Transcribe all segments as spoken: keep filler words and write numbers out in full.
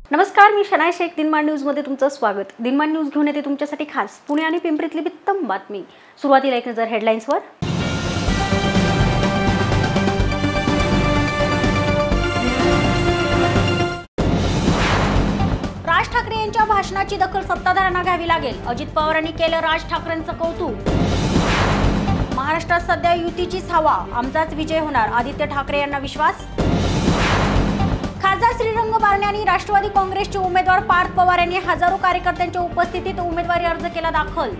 नमस्कार, मी शनाय शेख. दिनमान न्यूजमध्ये तुमचं स्वागत. दिनमान न्यूज घेऊन येते तुमच्यासाठी खास पुणे आणि पिंपरीतली उत्तम बातमी. सुरुवातीला एक नजर हेडलाईन्सवर. राज ठाकरे यांच्या भाषणाची दखल सत्ताधाऱ्यांना घ्यावी लागेल. अजित पवारांनी केलं राज ठाकरेंचं कौतुक. महाराष्ट्रात सध्या युतीचीच हवा, आमचाच विजय होणार, आदित्य ठाकरे यांना विश्वास. खासदार श्रीरंग बारणे आणि राष्ट्रवादी काँग्रेसचे उमेदवार पार्थ पवार यांनी हजारो कार्यकर्त्यांच्या उपस्थितीत उमेदवारी अर्ज केला दाखल.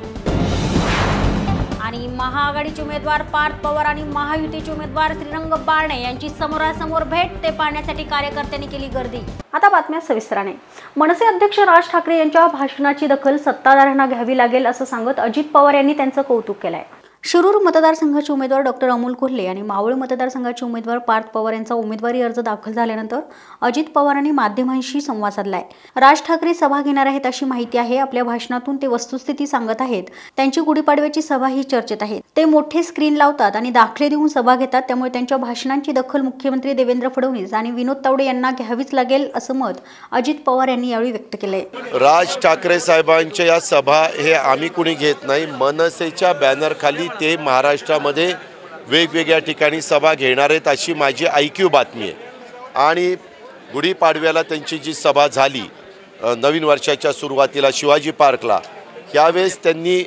आणि महाआघाडीचे उमेदवार पार्थ पवार आणि महायुतीचे उमेदवार श्रीरंग बारणे यांची समोरासमोर भेट, ते पाहण्यासाठी कार्यकर्त्यांनी केली गर्दी. आता बातम्या सविस्तराने. मनसे अध्यक्ष राज ठाकरे यांच्या भाषणाची दखल सत्ताधाऱ्यांना घ्यावी लागेल असं सांगत अजित पवार यांनी त्यांचं कौतुक केलंय. शिरूर मतदारसंघाचे उमेदवार डॉक्टर अमोल कोल्हे आणि मावळ मतदारसंघाचे उमेदवार पार्थ पवार यांचा उमेदवारी अर्ज दाखल झाल्यानंतर अजित पवारांनी माध्यमांशी संवाद साधलाय. राज ठाकरे सभा घेणार आहेत अशी माहिती आहे. आपल्या भाषणातून ते वस्तुस्थिती सांगत आहेत. त्यांची गुढीपाडव्याची सभा ही चर्चेत आहे. ते मोठे स्क्रीन लावतात आणि दाखले देऊन सभा घेतात, त्यामुळे त्यांच्या भाषणांची दखल मुख्यमंत्री देवेंद्र फडणवीस आणि विनोद तावडे यांना घ्यावीच लागेल असं मत अजित पवार यांनी यावेळी व्यक्त केलंय. राज ठाकरे साहेबांच्या या सभा हे आम्ही कुणी घेत नाही. मनसेच्या बॅनर खाली ते महाराष्ट्रामध्ये वेगवेगळ्या ठिकाणी सभा घेणार आहेत अशी माझी ऐकीव बातमी आहे. आणि गुढीपाडव्याला त्यांची जी सभा झाली नवीन वर्षाच्या सुरुवातीला शिवाजी पार्कला, यावेळेस त्यांनी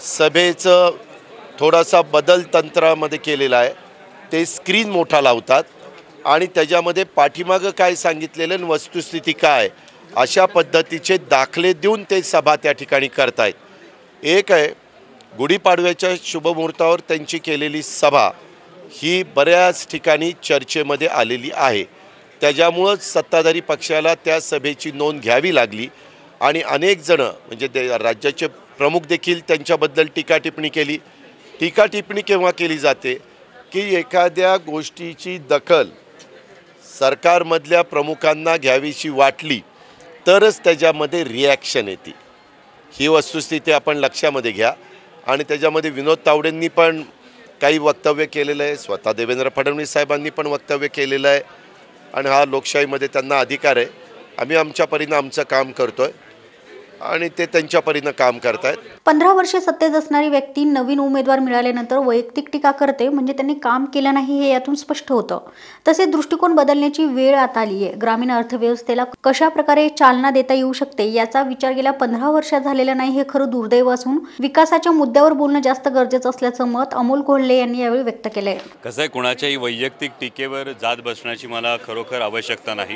सभेचं थोडासा बदल तंत्रामध्ये केलेला आहे. ते स्क्रीन मोठा लावतात आणि त्याच्यामध्ये पाठीमागं काय सांगितलेलं आणि वस्तुस्थिती काय अशा पद्धतीचे दाखले देऊन ते सभा त्या ठिकाणी करतायत. एक आहे, गुढीपाडव्याच्या शुभमुहूर्तावर त्यांची केलेली सभा ही बऱ्याच ठिकाणी चर्चेमध्ये आलेली आहे. त्याच्यामुळंच सत्ताधारी पक्षाला त्या सभेची नोंद घ्यावी लागली आणि अनेक जण म्हणजे ते राज्याचे प्रमुख देखील त्यांच्याबद्दल टीका टिप्पणी केली. टीका टिप्पणी केव्हा केली जाते की एखाद्या गोष्टीची दखल सरकारमधल्या प्रमुखांना घ्यावीशी वाटली तरच त्याच्यामध्ये रिॲक्शन येते. ही वस्तुस्थिती आपण लक्षामध्ये घ्या. आणि त्याच्यामध्ये विनोद तावडेंनी पण काही वक्तव्य केलेलं आहे, स्वतः देवेंद्र फडणवीस साहेबांनी पण वक्तव्य केलेलं आहे. आणि हा लोकशाहीमध्ये त्यांना अधिकार आहे. आम्ही आमच्या परीनं आमचं काम करतो आहे आणि ते त्यांच्या परीनं काम करतायत. पंधरा वर्षे सत्तेत असणारी व्यक्ती नवीन उमेदवार मिळाल्यानंतर वैयक्तिक टीका करते म्हणजे त्यांनी काम केलं नाही हे यातून स्पष्ट होतं. तसे दृष्टिकोन बदलण्याची वेळ आता आली आहे. ग्रामीण अर्थव्यवस्थेला कशा प्रकारे चालना देता येऊ शकते याचा विचार गेल्या पंधरा वर्षात झालेला नाही, हे खरं दुर्दैव असून विकासाच्या मुद्द्यावर बोलणं जास्त गरजेचं असल्याचं मत अमोल कोल्हे यांनी यावेळी व्यक्त केलंय. कसं आहे, कुणाच्याही वैयक्तिक टीकेवर जात बसण्याची मला खरोखर आवश्यकता नाही.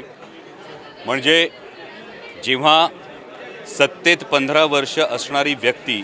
म्हणजे जेव्हा सत्तेत पंधरा वर्ष असणारी व्यक्ती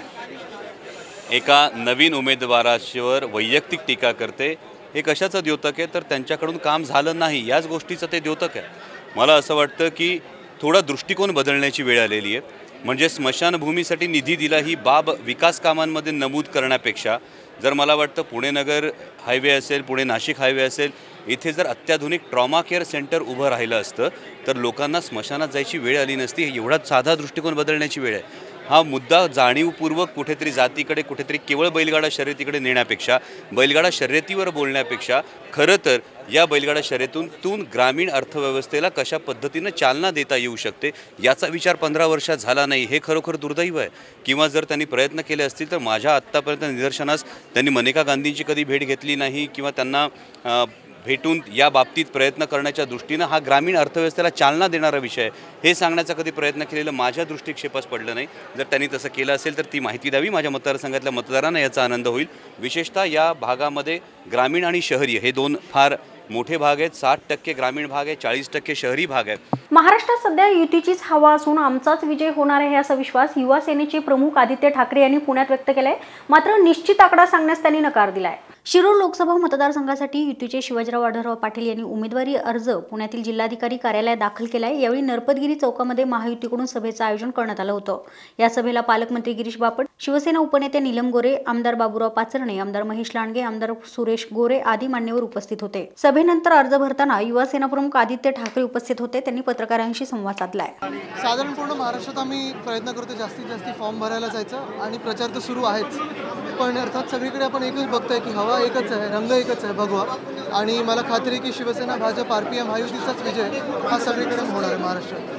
एका नवीन उमेदवारावर वैयक्तिक टीका करते, हे कशाचं द्योतक आहे तर त्यांच्याकडून काम झालं नाही याच गोष्टीचं ते द्योतक आहे. मला असं वाटतं की थोडा दृष्टिकोन बदलण्याची वेळ आलेली आहे. म्हणजे स्मशानभूमीसाठी निधी दिला ही बाब विकास कामांमध्ये नमूद करण्यापेक्षा जर मला वाटतं पुणे नगर हायवे असेल, पुणे नाशिक हायवे असेल, इथे जर अत्याधुनिक ट्रॉमा केअर सेंटर उभं राहिलं असतं तर लोकांना स्मशानात जायची वेळ आली नसती. एवढा साधा दृष्टिकोन बदलण्याची वेळ आहे. हा मुद्दा जाणीवपूर्वक कुठेतरी जातीकडे, कुठेतरी केवळ बैलगाडा शर्यतीकडे नेण्यापेक्षा, बैलगाडा शर्यतीवर बोलण्यापेक्षा खरं तर या बैलगाडा शर्यतीतून ग्रामीण अर्थव्यवस्थेला कशा पद्धतीनं चालना देता येऊ शकते याचा विचार पंधरा वर्षात झाला नाही, हे खरोखर दुर्दैव आहे. किंवा जर त्यांनी प्रयत्न केले असतील तर माझ्या आत्तापर्यंत निदर्शनास त्यांनी मनेका गांधींची कधी भेट घेतली नाही किंवा त्यांना भेटून या बाबतीत प्रयत्न करण्याच्या दृष्टीनं हा ग्रामीण अर्थव्यवस्थेला चालना देणारा विषय आहे हे सांगण्याचा कधी प्रयत्न केलेलं माझ्या दृष्टिक्षेपास पडलं नाही. जर त्यांनी तसं केलं असेल तर ती माहिती द्यावी. माझ्या मतदारसंघातल्या मतदारांना याचा आनंद होईल. विशेषतः या भागामध्ये ग्रामीण आणि शहरी हे दोन फार मोठे भाग आहेत. साठ टक्के ग्रामीण भाग आहे, चाळीस टक्के शहरी भाग आहे. महाराष्ट्रात सध्या युतीचीच हवा असून आमचाच विजय होणार आहे असा विश्वास युवा सेनेचे प्रमुख आदित्य ठाकरे यांनी पुण्यात व्यक्त केलाय. मात्र निश्चित आकडा सांगण्यास त्यांनी नकार दिलाय. शिरूर लोकसभा मतदारसंघासाठी युतीचे शिवाजीराव आढळराव पाटील यांनी उमेदवारी अर्ज पुण्यातील जिल्हाधिकारी कार्यालयात दाखल केलाय. यावेळी नरपतगिरी चौकामध्ये महायुतीकडून सभेचं आयोजन करण्यात आलं होतं. या सभेला पालकमंत्री गिरीश बापट, शिवसेना उपनेते नीलम गोरे, आमदार बाबूराव पाचरणे, आमदार महेश लांडगे, आमदार सुरेश गोरे आदी मान्यवर उपस्थित होते. सभेनंतर अर्ज भरताना युवा सेना प्रमुख आदित्य ठाकरे उपस्थित होते. त्यांनी पत्रकारांशी संवाद साधलाय. साधारण पूर्ण महाराष्ट्रात आम्ही प्रयत्न करतो जास्तीत जास्त फॉर्म भरायला जायचं आणि प्रचार तर सुरू आहेच, पण अर्थात सगळीकडे आपण एकच बघतोय की हवा एकच आहे, रंग एकच आहे भगवा. आणि मला खात्री आहे की Shivsena, Bhajap, R P M महायुतीचाच विजय हा सगळीकडे होणार आहे महाराष्ट्रात.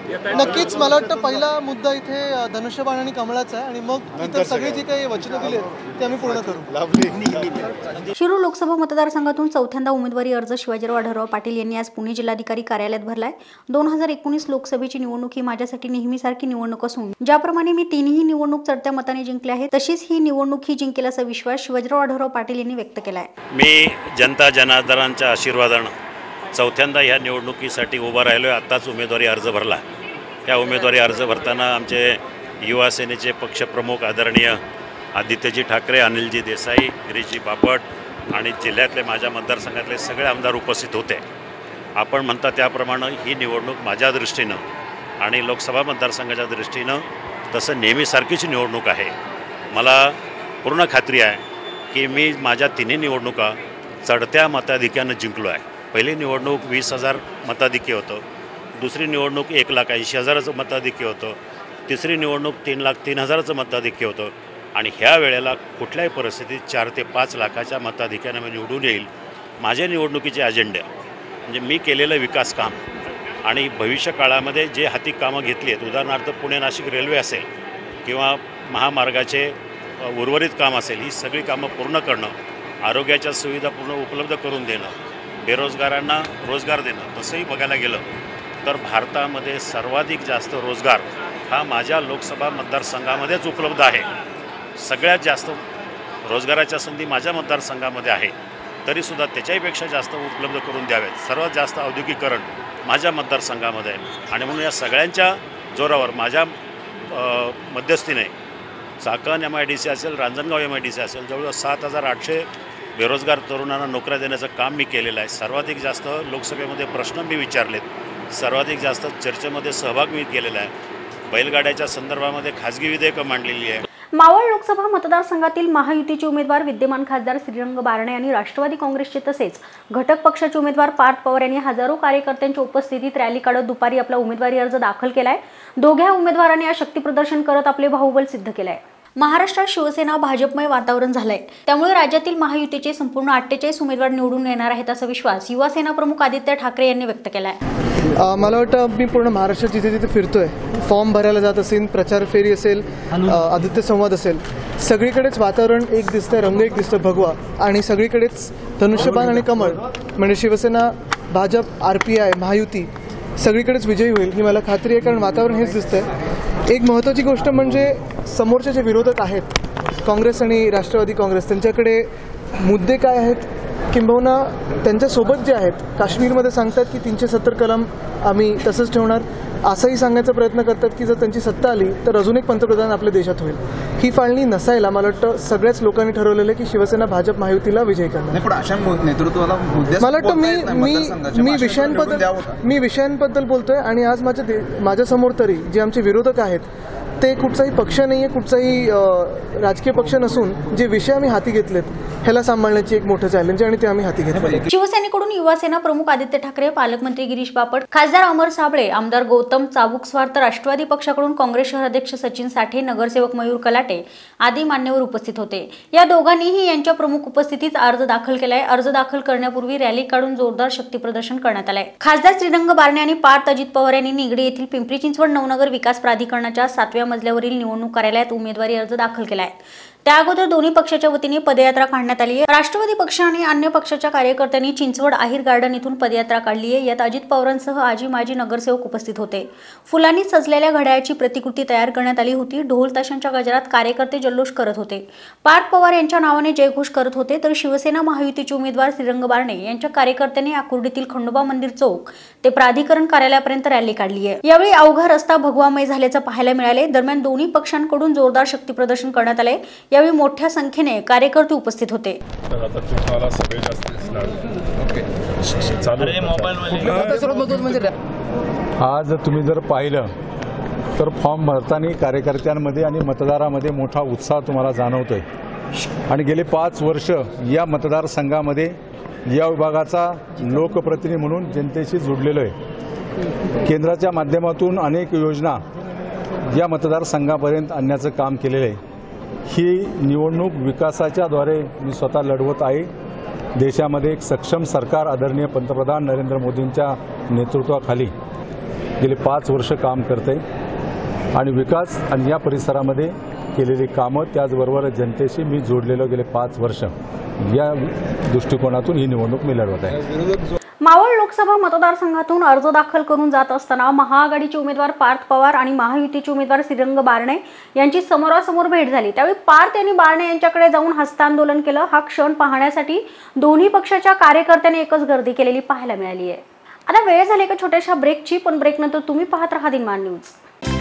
नक्कीच मला वाटतं पहिला मुद्दा इथे धनुष्यबाण आणि कमळाचा आहे आणि मग इतर सगळी जी काही वचनं दिली आहेत ती आम्ही पूर्ण करू. शिरूर लोकसभा मतदारसंघातून चौथ्यांदा उमेदवारी अर्ज शिवाजीराव आढळराव पाटील यांनी आज पुणे जिल्हाधिकारी कार्यालयात भरलाय. दोन हजार एकोणीस लोकसभेची निवडणूक ही माझ्यासाठी नेहमीसारखी निवडणूक असून ज्याप्रमाणे मी तिन्ही निवडणूक चढत्या मताने जिंकल्या आहेत तशीच ही निवडणूक ही जिंकेल असा विश्वास शिवाजीराव आढळराव पाटील यांनी व्यक्त केला आहे. मी जनता जनार्दनांच्या आशीर्वादानं चौथ्यांदा ह्या निवडणुकीसाठी उभा राहिलो आहे. आत्ताच उमेदवारी अर्ज भरला. त्या उमेदवारी अर्ज भरताना आमचे युवा सेनेचे पक्षप्रमुख आदरणीय आदित्यजी ठाकरे, अनिलजी देसाई, गिरीशजी बापट आणि जिल्ह्यातले माझ्या मतदारसंघातले सगळे आमदार उपस्थित होते. आपण म्हणता त्याप्रमाणे ही निवडणूक माझ्या दृष्टीनं आणि लोकसभा मतदारसंघाच्या दृष्टीनं तसं नेहमीसारखीच निवडणूक आहे. मला पूर्ण खात्री आहे की मी माझ्या तिन्ही निवडणुका चढत्या मताधिक्यानं जिंकलो आहे. पहिली निवडणूक वीस हजार मताधिक्य होतं, दुसरी निवडणूक एक लाख ऐंशी हजाराचं मताधिक्य होतं, तिसरी निवडणूक तीन लाख तीन हजाराचं मताधिक्य होतं आणि ह्या वेळेला कुठल्याही परिस्थितीत चार ते पाच लाखाच्या मताधिक्यानं मी निवडून येईल. माझ्या निवडणुकीचे अजेंडे म्हणजे मी केलेलं विकास काम आणि भविष्य काळामध्ये जे हाती कामं घेतली आहेत, उदाहरणार्थ पुणे नाशिक रेल्वे असेल किंवा महामार्गाचे उर्वरित काम असेल, ही सगळी कामं पूर्ण करणं, आरोग्याच्या सुविधा पूर्ण उपलब्ध करून देणं, बेरोजगारांना रोजगार देणं. तसंही बघायला गेलं तर भारतामध्ये सर्वाधिक जास्त रोजगार हा माझ्या लोकसभा मतदारसंघामध्येच उपलब्ध आहे. सगळ्यात जास्त रोजगाराच्या संधी माझ्या मतदारसंघामध्ये आहे, तरीसुद्धा त्याच्याहीपेक्षा जास्त उपलब्ध करून द्यावेत. सर्वात जास्त औद्योगिकरण माझ्या मतदारसंघामध्ये आहे आणि म्हणून या सगळ्यांच्या जोरावर माझ्या मध्यस्थीने Chakan M I D C असेल, Ranjangaon M I D C असेल, जवळजवळ सात हजार आठशे बेरोजगार तरुणांना नोकऱ्या देण्याचं काम मी केलेलं आहे. सर्वाधिक जास्त लोकसभेमध्ये प्रश्न मी विचारलेत, सर्वाधिक जास्त चर्चेमध्ये सहभाग मी केलेला आहे. बैलगाड्याच्या संदर्भामध्ये खाजगी विधेयकं मांडलेली आहे. मावळ लोकसभा मतदारसंघातील महायुतीचे उमेदवार विद्यमान खासदार श्रीरंग बारणे आणि राष्ट्रवादी काँग्रेसचे तसेच घटक पक्षाचे उमेदवार पार्थ पवार यांनी हजारो कार्यकर्त्यांच्या उपस्थितीत रॅली काढत दुपारी आपला उमेदवारी अर्ज दाखल केलाय. दोघ्या उमेदवारांनी आज शक्तीप्रदर्शन करत आपले बाहुबल सिद्ध केलाय. महाराष्ट्रात शिवसेना भाजपमय वातावरण झालंय, त्यामुळे राज्यातील महायुतीचे संपूर्ण अठ्ठेचाळीस उमेदवार निवडून येणार आहेत असा विश्वास युवा सेना प्रमुख आदित्य ठाकरे यांनी व्यक्त केलाय. मला वाटतं मी पूर्ण महाराष्ट्रात जिथे जिथे फिरतोय, फॉर्म भरायला जात असेल, प्रचार फेरी असेल, आदित्य संवाद असेल, सगळीकडेच वातावरण एक दिसतंय, रंग एक दिसतं भगवा आणि सगळीकडेच धनुष्यबाण आणि कमळ म्हणजे Shivsena, Bhajap, R P I, Mahayuti सगळीकडेच विजयी होईल ही मला खात्री आहे, कारण वातावरण हेच दिसतंय. एक महत्त्वाची गोष्ट म्हणजे समोरचे जे विरोधक आहेत काँग्रेस आणि राष्ट्रवादी काँग्रेस, त्यांच्याकडे मुद्दे काय आहेत किंबहुना त्यांच्यासोबत जे आहेत काश्मीरमध्ये सांगतात की तीनशे सत्तर कलम आम्ही तसंच ठेवणार, असंही सांगण्याचा प्रयत्न करतात की जर त्यांची सत्ता आली तर अजून एक पंतप्रधान आपल्या देशात होईल. ही फाळणी नसायला मला वाटतं सगळ्याच लोकांनी ठरवलेलं की शिवसेना भाजप महायुतीला विजय करणार. मला वाटतं मी मी मी विषयांबद्दल मी विषयांबद्दल बोलतोय आणि आज माझ्या माझ्यासमोर तरी जे आमचे विरोधक आहेत ते कुठचाही पक्ष नाही आहे, कुठचाही राजकीय पक्ष नसून जे विषय आम्ही हाती घेतलेत ह्याला सांभाळण्याची एक मोठं चॅलेंज आहे आणि ते आम्ही हाती घेतले. शिवसेनेकडून युवा सेना प्रमुख आदित्य ठाकरे, पालकमंत्री गिरीश बापट, खासदार अमर साबळे, आमदार गौतम चाबुकस्वार तर राष्ट्रवादी पक्षाकडून काँग्रेस शहराध्यक्ष सचिन साठे, नगरसेवक मयूर कलाटे आदी मान्यवर उपस्थित होते. या दोघांनीही यांच्या प्रमुख उपस्थितीत अर्ज दाखल केलाय. अर्ज दाखल करण्यापूर्वी रॅली काढून जोरदार शक्ती प्रदर्शन करण्यात आलंय. खासदार श्रीरंग बारणे आणि पार्थ अजित पवार यांनी निगडी येथील पिंपरी चिंचवड नवनगर विकास प्राधिकरणाच्या सातव्या मजल्यावरील निवडणूक कार्यालयात उमेदवारी अर्ज दाखल केलाय. त्या अगोदर दोन्ही पक्षाच्या वतीने पदयात्रा काढण्यात आली आहे. राष्ट्रवादी पक्ष आणि अन्य पक्षाच्या कार्यकर्त्यांनी चिंचवड आहेर गार्डन इथून पदयात्रा काढली आहे. यात अजित पवारांसह आजी माजी नगरसेवक उपस्थित होते. फुलांनी सजलेल्या घड्याळाची प्रतिकृती तयार करण्यात आली होती. ढोल ताशांच्या गजरात कार्यकर्ते जल्लोष करत होते. पार्थ पवार यांच्या नावाने जयघोष करत होते, तर शिवसेना महायुतीचे उमेदवार श्रीरंग बारणे यांच्या कार्यकर्त्यांनी आकुर्डीतील खंडोबा मंदिर चौक ते प्राधिकरण कार्यालयापर्यंत रॅली काढली आहे. यावेळी अवघा रस्ता भगवामय झाल्याचं पाहायला मिळाले. दरम्यान दोन्ही पक्षांकडून जोरदार शक्ती प्रदर्शन करण्यात आले. यावेळी मोठ्या संख्येने कार्यकर्ते उपस्थित होते. आज तुम्ही जर पाहिलं तर फॉर्म भरताना कार्यकर्त्यांमध्ये आणि मतदारामध्ये मोठा उत्साह तुम्हाला जाणवतोय आणि गेले पाच वर्ष या मतदारसंघामध्ये या विभागाचा लोकप्रतिनिधी म्हणून जनतेशी जोडलेलो आहे. केंद्राच्या माध्यमातून अनेक योजना या मतदारसंघापर्यंत आणण्याचं काम केलेलं आहे. ही निवडणूक विकासाच्या द्वारे मी स्वतः लढवत आहे. देशामध्ये एक सक्षम सरकार आदरणीय पंतप्रधान नरेंद्र मोदींच्या नेतृत्वाखाली गेले पाच वर्ष काम करते आणि विकास आणि या परिसरामध्ये केलेली कामं त्याचबरोबर जनतेशी मी जोडलेलो गेले पाच वर्ष या दृष्टिकोनातून ही निवडणूक मी लढवत आहे. मावळ लोकसभा मतदारसंघातून अर्ज दाखल करून जात असताना महाआघाडीचे उमेदवार पार्थ पवार आणि महायुतीचे उमेदवार श्रीरंग बारणे यांची समोरासमोर भेट झाली. त्यावेळी पार्थ यांनी बारणे यांच्याकडे जाऊन हस्तांदोलन केलं. हा क्षण पाहण्यासाठी दोन्ही पक्षाच्या कार्यकर्त्यांनी एकच गर्दी केलेली पाहायला मिळाली आहे. आता वेळ झाली एका छोट्याशा ब्रेकची, पण ब्रेकनंतर तुम्ही पाहत राहा दिनमान न्यूज.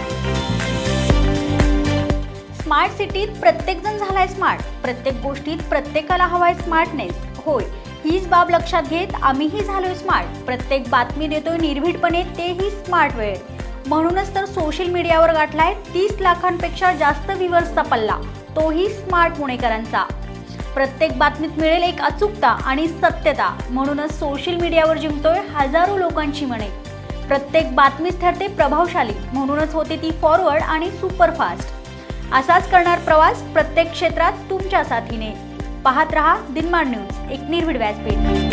स्मार्ट सिटीत प्रत्येक जण झालाय स्मार्ट. प्रत्येक गोष्टीत प्रत्येकाला हवाय स्मार्टनेस. होय, हीच बाब लक्षात घेत आम्हीही झालोय स्मार्ट. प्रत्येक बातमी देतोय निर्भीडपणे, तेही स्मार्ट वेळ. म्हणूनच तर सोशल मीडियावर गाठलाय तीस लाखांपेक्षा जास्त व्ह्यूअर्सचा पल्ला, तोही स्मार्ट पुणेकरांचा. प्रत्येक बातमीत मिळेल एक अचूकता आणि सत्यता, म्हणूनच सोशल मीडियावर जिंकतोय हजारो लोकांची मने. प्रत्येक बातमीच ठरते प्रभावशाली, म्हणूनच होते ती फॉरवर्ड आणि सुपरफास्ट. असाच करणार प्रवास प्रत्येक क्षेत्रात तुमच्या साथीने. पाहत रहा दिनमान न्यूज, एक निर्भीड व्यासपीठ.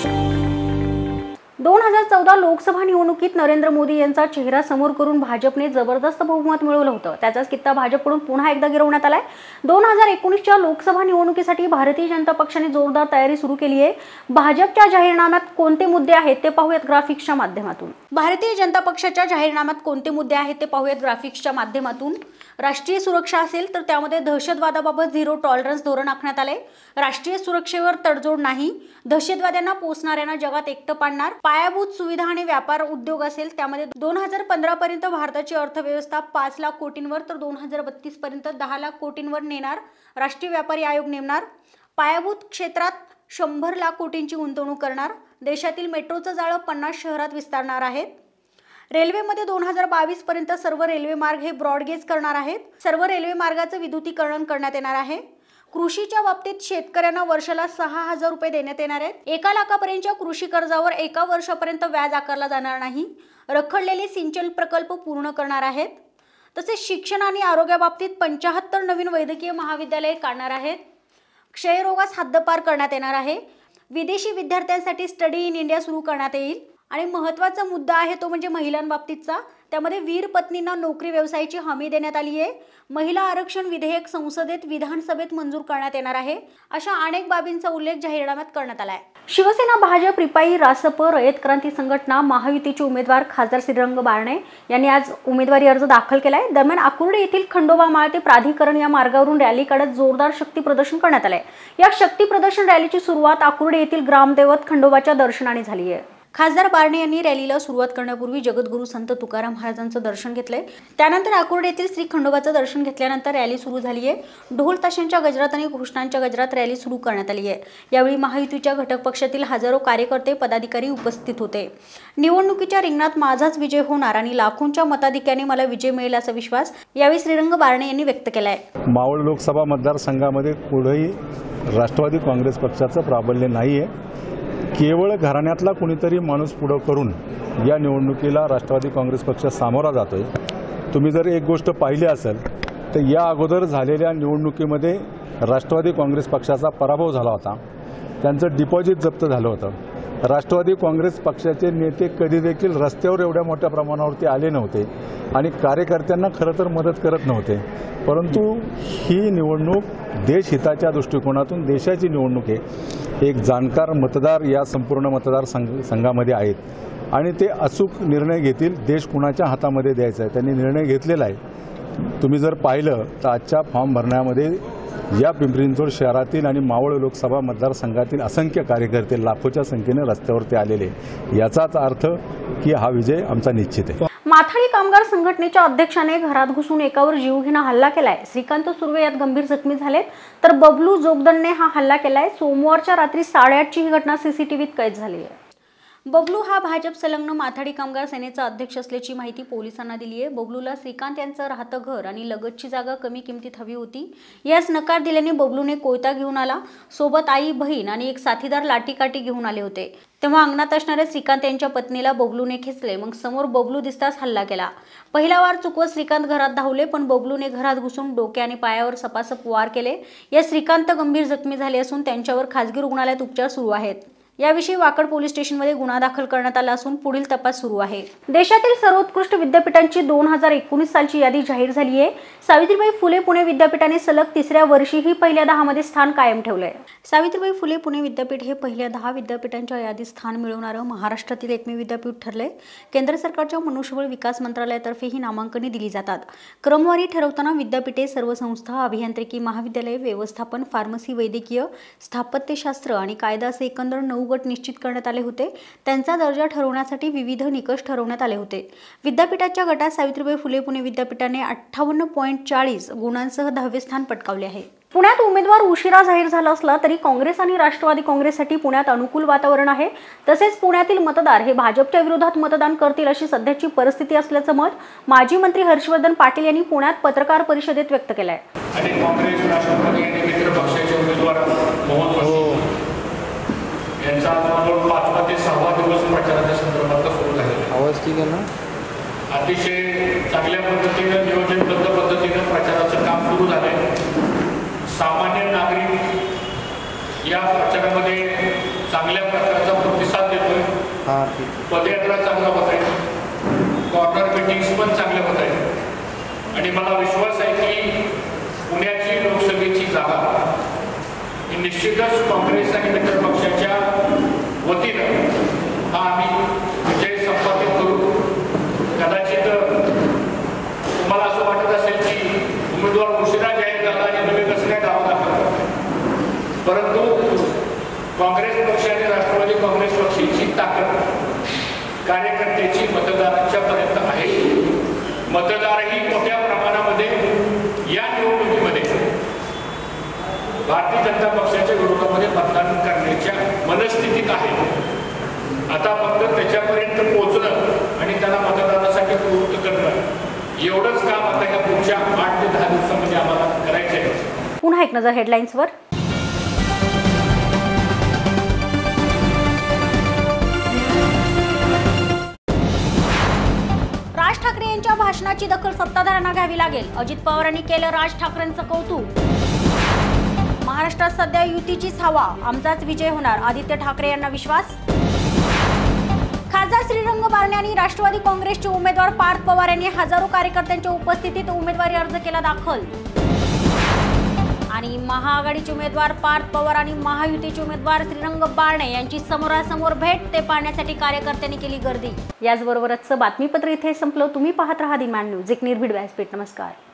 दोन हजार चौदा लोकसभा निवडणुकीत नरेंद्र मोदी यांचा चेहरा समोर करून भाजपने जबरदस्त बहुमत मिळवलं होतं. त्याचाच कित्ता भाजपकडून पुन्हा एकदा गिरवण्यात आलाय. दोन हजार एकोणीसच्या लोकसभा निवडणुकीसाठी भारतीय जनता पक्षाने जोरदार तयारी सुरू केली आहे. भाजपच्या जाहीरनाम्यात कोणते मुद्दे आहेत ते पाहूयात ग्राफिक्सच्या माध्यमातून. भारतीय जनता पक्षाच्या जाहीरनाम्यात कोणते मुद्दे आहेत ते पाहूयात ग्राफिक्सच्या माध्यमातून. राष्ट्रीय सुरक्षा असेल तर त्यामध्ये दहशतवादाबाबत झिरो टॉलरन्स धोरण आखण्यात आले. राष्ट्रीय सुरक्षेवर तडजोड नाही. दहशतवाद्यांना पोचणाऱ्यांना जगात एकटं पाडणार. पायाभूत सुविधा आणि व्यापार उद्योग असेल त्यामध्ये दोन हजार पंधरा पर्यंत भारताची अर्थव्यवस्था पाच लाख कोटींवर तर दोन हजार बत्तीस पर्यंत दहा लाख कोटींवर नेणार. राष्ट्रीय व्यापारी आयोग नेमणार. पायाभूत क्षेत्रात शंभर लाख कोटींची गुंतवणूक करणार. देशातील मेट्रोचं जाळं पन्नास शहरात विस्तारणार आहेत. रेल्वेमध्ये दोन हजार बावीस पर्यंत सर्व रेल्वे मार्ग हे ब्रॉडगेज करणार आहेत. सर्व रेल्वे मार्गाचं विद्युतीकरण करण्यात येणार आहे. कृषीच्या बाबतीत शेतकऱ्यांना वर्षाला सहा हजार रुपये देण्यात येणार आहेत. एका लाखापर्यंतच्या कृषी कर्जावर एका वर्षापर्यंत व्याज आकारला जाणार नाही. रखडलेले सिंचन प्रकल्प पूर्ण करणार आहेत. तसेच शिक्षण आणि आरोग्याबाबतीत पंचाहत्तर नवीन वैद्यकीय महाविद्यालये काढणार आहेत. क्षयरोगास हद्दपार करण्यात येणार आहे. विदेशी विद्यार्थ्यांसाठी स्टडी इन इंडिया सुरू करण्यात येईल. आणि महत्त्वाचा मुद्दा आहे तो म्हणजे महिलांबाबतीतचा. त्यामध्ये वीर पत्नींना नोकरी व्यवसायाची हमी देण्यात आली आहे. महिला आरक्षण विधेयक संसदेत विधानसभेत मंजूर करण्यात येणार आहे. अशा अनेक बाबींचा उल्लेख जाहीरनाम्यात करण्यात आला आहे. शिवसेना, भाजप, रिपाई, रासप, रयत क्रांती संघटना, महायुतीचे उमेदवार खासदार श्रीरंग बारणे यांनी आज उमेदवारी अर्ज दाखल केलाय. दरम्यान आकुर्डे येथील खंडोबा माळ ते प्राधिकरण या मार्गावरून रॅली काढत जोरदार शक्ती प्रदर्शन करण्यात आलंय. या शक्ती प्रदर्शन रॅलीची सुरुवात आकुर्डे येथील ग्रामदैवत खंडोबाच्या दर्शनाने झाली आहे. खासदार बारणे यांनी रॅलीला सुरुवात करण्यापूर्वी जगद्गुरू संत तुकाराम महाराजांचं दर्शन घेतलंय. त्यानंतर आकुर्डे येथील श्री खंडोबाचं दर्शन घेतल्यानंतर रॅली सुरू झाली आहे. ढोल ताशांच्या गजरात आणि घोषणांच्या गजरात रॅली सुरू करण्यात आली आहे. यावेळी महायुतीच्या घटक पक्षातील हजारो कार्यकर्ते, पदाधिकारी उपस्थित होते. निवडणुकीच्या रिंगणात माझाच विजय होणार आणि लाखोंच्या मताधिक्याने मला विजय मिळेल असा विश्वास यावेळी श्रीरंग बारणे यांनी व्यक्त केलाय. मावळ लोकसभा मतदारसंघामध्ये कुठेही राष्ट्रवादी काँग्रेस पक्षाचं प्राबल्य नाही आहे. केवळ घराण्यातला कुणीतरी माणूस पुढं करून या निवडणुकीला राष्ट्रवादी काँग्रेस पक्ष सामोरा जातोय. तुम्ही जर एक गोष्ट पाहिली असेल तर या अगोदर झालेल्या निवडणुकीमध्ये राष्ट्रवादी काँग्रेस पक्षाचा पराभव झाला होता. त्यांचं डिपॉझिट जप्त झालं होतं. राष्ट्रवादी काँग्रेस पक्षाचे नेते कधी देखील रस्त्यावर एवढ्या मोठ्या प्रमाणावरती आले नव्हते आणि कार्यकर्त्यांना खरं तर मदत करत नव्हते. परंतु ही निवडणूक देशहिताच्या दृष्टिकोनातून देशाची निवडणूक आहे. एक जाणकार मतदार या संपूर्ण मतदार संघ संघामध्ये आहेत आणि ते अचूक निर्णय घेतील. देश कुणाच्या हातामध्ये द्यायचा आहे त्यांनी निर्णय घेतलेला आहे. तुम्ही जर पाहिलं तर आजच्या फॉर्म भरण्यामध्ये या पिंपरी चिंचवड शहरातील आणि मावळ लोकसभा मतदारसंघातील असंख्य कार्यकर्ते लाखोच्या संख्येने रस्त्यावरती आलेले. याचाच अर्थ की हा विजय आमचा निश्चित आहे. माथाडी कामगार संघटनेच्या अध्यक्षाने घरात घुसून एकावर जीवघेणा हल्ला केलाय. श्रीकांत सुर्वे यात गंभीर जखमी झालेत तर बबलू जोगदंडने हा हल्ला केलाय. सोमवारच्या रात्री साडेआठची ही घटना सीसीटीव्हीत कैद झाली आहे. बबलू हा भाजप संलग्न माथाडी कामगार सेनेचा अध्यक्ष असल्याची माहिती पोलिसांना दिली आहे. बबलूला श्रीकांत यांचं राहतं घर आणि लगतची जागा कमी किमतीत हवी होती. यास नकार दिल्याने बबलूने कोयता घेऊन आला. सोबत आई, बहीण आणि एक साथीदार लाठीकाठी घेऊन आले होते. तेव्हा अंगणात असणाऱ्या श्रीकांत यांच्या पत्नीला बबलूने खेचले. मग समोर बबलू दिसताच हल्ला केला. पहिला वार चुकवत श्रीकांत घरात धावले पण बबलूने घरात घुसून डोके आणि पायावर सपासप वार केले. या श्रीकांत गंभीर जखमी झाले असून त्यांच्यावर खासगी रुग्णालयात उपचार सुरू आहेत. याविषयी वाकड पोलीस स्टेशनमध्ये गुन्हा दाखल करण्यात आला असून पुढील तपास सुरू आहे। देशातील सर्वोत्कृष्ट विद्यापीठांची दोन हजार एकोणीस सालची यादी जाहीर झाली आहे। सावित्रीबाई फुले पुणे विद्यापीठाने सलग तिसऱ्या वर्षीही पहिल्या दहा मध्ये स्थान कायम ठेवलंय। सावित्रीबाई फुले पुणे विद्यापीठ हे पहिल्या दहा विद्यापीठांच्या यादीत स्थान मिळवणारं महाराष्ट्रातील एकमेव विद्यापीठ ठरले। केंद्र सरकारच्या मनुष्यबळ विकास मंत्रालयातर्फे ही नामांकने दिली जातात। क्रमवारी ठरवताना विद्यापीठे, सर्व संस्था, अभियांत्रिकी महाविद्यालय, व्यवस्थापन, फार्मसी, वैद्यकीय, स्थापत्यशास्त्र आणि कायदा असे एकंदर नऊ गट निश्चित करण्यात आले होते। त्यांचा दर्जा ठरवण्यासाठी विविध निकष ठरवण्यात आले होते। विद्यापीठाच्या गटात सावित्रीबाई फुले पुणे विद्यापीठाने अठ्ठावन्न पॉईंट चाळीस गुणांसह दहावे स्थान पटकावले आहे। पुण्यात उमेदवार उशिरा जाहीर झाला असला तरी काँग्रेस आणि राष्ट्रवादी काँग्रेससाठी पुण्यात अनुकूल वातावरण आहे। तसेच पुण्यातील मतदार हे भाजपच्या विरोधात मतदान करतील अशी सध्याची परिस्थिती असल्याचं मत माजी मंत्री हर्षवर्धन पाटील यांनी पुण्यात पत्रकार परिषदेत व्यक्त केलं आहे। आणि काँग्रेस, राष्ट्रवादी आणि मित्र पक्षाचे उमेदवार मोहन जोशी यांचा जवळजवळ पाचवा ते सहावा दिवस प्रचाराच्या संदर्भात सुरू झालेला आवाज ठीक आहे ना। अतिशय चांगल्या पद्धतीनं नियोजनबद्ध पद्धतीनं प्रचाराचं काम सुरू झालंय। सामान्य नागरिक या प्रचारामध्ये चांगल्या प्रकारचा प्रतिसाद देतोय। पदयात्रा चांगला होत आहे, कॉर्नर मीटिंग्स पण चांगल्या होत आहेत आणि मला विश्वास आहे की पुण्याची लोकसभेची जागा ही निश्चितच काँग्रेस आणि मित्र पक्षाच्या वतीनं हा आम्ही विजय संपादित करू। कदाचित तुम्हाला असं वाटत असेल की उमेदवार उशिरा जाहीर झाला आणि तुम्ही कसं काय दावा दाखल करता, परंतु काँग्रेस पक्ष आणि राष्ट्रवादी काँग्रेस पक्षाची ताकद कार्यकर्त्याची मतदारांच्या पर्यंत आहे। मतदारही मोठ्या प्रमाणामध्ये या निवडणुकीमध्ये भारतीय जनता पक्षाच्या विरोधामध्ये मतदान करण्याच्या मनस्थितीत आहे। आता फक्त त्याच्यापर्यंत पोहोचणं आणि त्यांना मतदानासाठी प्रवृत्त करणं एवढंच काम आता ह्या पुढच्या आठ ते दहा दिवसांमध्ये आम्हाला करायचं आहे। पुन्हा एक नजर हेडलाईन्सवर। राज ठाकरे यांच्या भाषणाची दखल सत्ताधाऱ्यांना घ्यावी लागेल, अजित पवारांनी केलं राज ठाकरेंचं कौतुक। महाराष्ट्रात सध्या युतीचीच हवा, आमचाच विजय होणार, आदित्य ठाकरे यांना विश्वास। खासदार श्रीरंग बारणे आणि राष्ट्रवादी काँग्रेसचे उमेदवार पार्थ पवार यांनी हजारो कार्यकर्त्यांच्या उपस्थितीत उमेदवारी अर्ज केला दाखल। आणि महाआघाडीचे उमेदवार पार्थ पवार आणि महायुतीचे उमेदवार श्रीरंग बारणे यांची समोरासमोर भेट ते पाहण्यासाठी कार्यकर्त्यांनी केली गर्दी। याचबरोबरच बातमीपत्र इथे संपलं। तुम्ही पाहत रहा दिमान न्यूज, एक निर्भीड व्यासपीठ। नमस्कार।